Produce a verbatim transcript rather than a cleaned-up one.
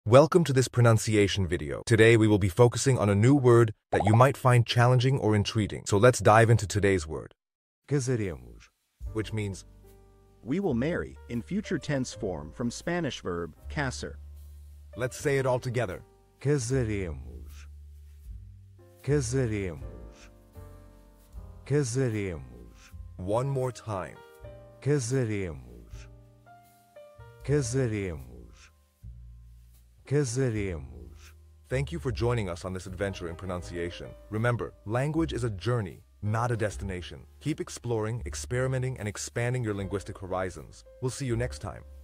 Welcome to this pronunciation video. Today we will be focusing on a new word that you might find challenging or intriguing. So let's dive into today's word, Casaremos. which means We will marry in future tense form from Spanish verb casar. let's say it all together. Casaremos. Casaremos. Casaremos. One more time. Casaremos. Casaremos. Casaremos. Thank you for joining us on this adventure in pronunciation. Remember, language is a journey, not a destination. Keep exploring, experimenting, and expanding your linguistic horizons. We'll see you next time.